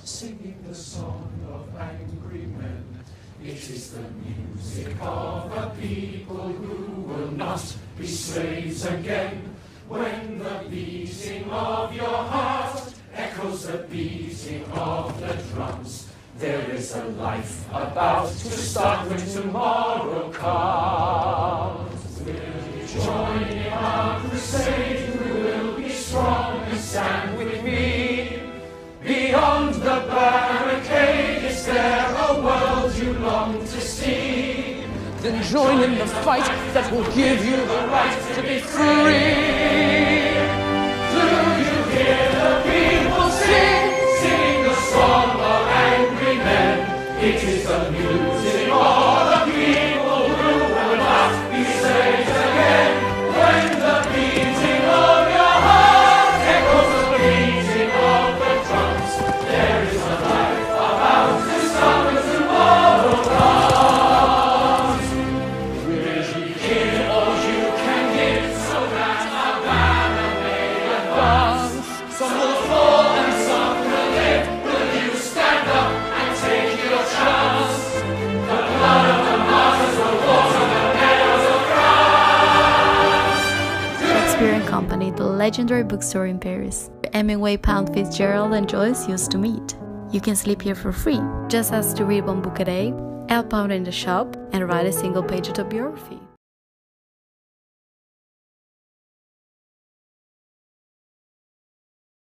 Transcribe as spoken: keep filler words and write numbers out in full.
singing the song of angry men. It is the music of a people who will not be slaves again. When the beating of your heart echoes the beating of the drums, there is a life about to start when tomorrow comes. Will you join in our crusade? Who will be strong and stand with me? Beyond the barricade, is there a world you long to see? Then join in the fight that will give you the right to be free. Do you hear the people sing, sing the song of angry men? It is the music of the people who will not be slaves again. When the beating of your heart echoes the beating of the drums, there is a life about to start when tomorrow comes. Will you hear all you can hear, so that our banner may advance? Some will fall and some will live. Will you stand up and take your chance? The blood of the martyrs will water the meadows of France. Shakespeare and Company, the legendary bookstore in Paris, where Hemingway, Pound, Fitzgerald and Joyce used to meet. You can sleep here for free. Just ask to read one book a day, help out in the shop, and write a single page autobiography.